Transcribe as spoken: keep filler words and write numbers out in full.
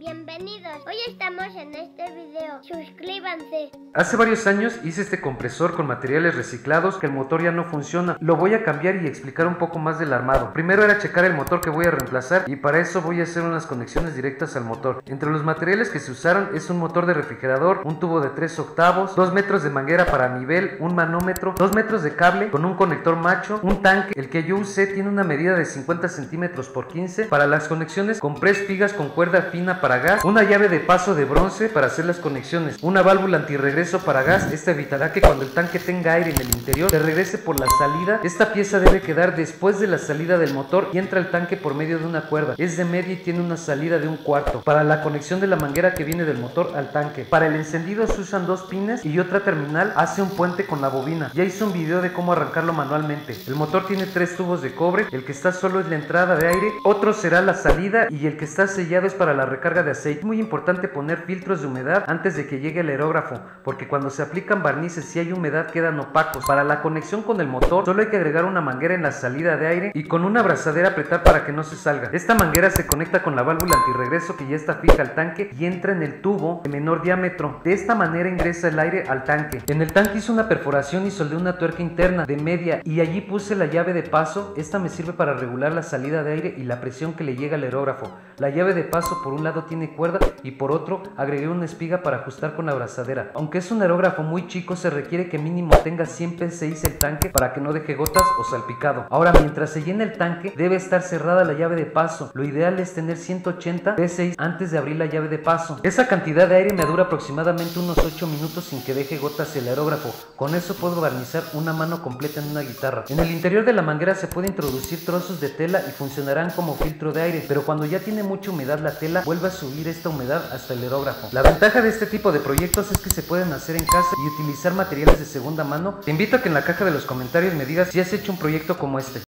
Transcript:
bienvenidos. Hoy estamos en este video. Suscríbanse. Hace varios años hice este compresor con materiales reciclados que el motor ya no funciona. Lo voy a cambiar y explicar un poco más del armado. Primero era checar el motor que voy a reemplazar y para eso voy a hacer unas conexiones directas al motor. Entre los materiales que se usaron es un motor de refrigerador, un tubo de tres octavos, dos metros de manguera para nivel, un manómetro, dos metros de cable con un conector macho, un tanque. El que yo usé tiene una medida de cincuenta centímetros por quince. Para las conexiones compré espigas con cuerda fina para gas, una llave de paso de bronce para hacer las conexiones, una válvula antirregreso para gas. Esta evitará que cuando el tanque tenga aire en el interior se regrese por la salida. Esta pieza debe quedar después de la salida del motor y entra al tanque por medio de una cuerda. Es de media y tiene una salida de un cuarto para la conexión de la manguera que viene del motor al tanque. Para el encendido se usan dos pines y otra terminal hace un puente con la bobina. Ya hice un video de cómo arrancarlo manualmente. El motor tiene tres tubos de cobre, el que está solo es la entrada de aire, otro será la salida y el que está sellado es para la recarga de aceite. Es muy importante poner filtros de humedad antes de que llegue el aerógrafo, porque cuando se aplican barnices si hay humedad quedan opacos. Para la conexión con el motor solo hay que agregar una manguera en la salida de aire y con una abrazadera apretar para que no se salga. Esta manguera se conecta con la válvula antirregreso que ya está fija al tanque y entra en el tubo de menor diámetro. De esta manera ingresa el aire al tanque. En el tanque hice una perforación y soldé una tuerca interna de media y allí puse la llave de paso. Esta me sirve para regular la salida de aire y la presión que le llega al aerógrafo. La llave de paso por un lado tiene cuerda y por otro agregué una espiga para ajustar con la abrazadera. Aunque es un aerógrafo muy chico, se requiere que mínimo tenga cien P S I el tanque para que no deje gotas o salpicado. Ahora, mientras se llena el tanque debe estar cerrada la llave de paso. Lo ideal es tener ciento ochenta P S I antes de abrir la llave de paso. Esa cantidad de aire me dura aproximadamente unos ocho minutos sin que deje gotas el aerógrafo. Con eso puedo barnizar una mano completa en una guitarra. En el interior de la manguera se puede introducir trozos de tela y funcionarán como filtro de aire, pero cuando ya tiene mucha humedad la tela vuelve a subir esta humedad hasta el aerógrafo. La ventaja de este tipo de proyectos es que se pueden hacer en casa y utilizar materiales de segunda mano. Te invito a que en la caja de los comentarios me digas si has hecho un proyecto como este.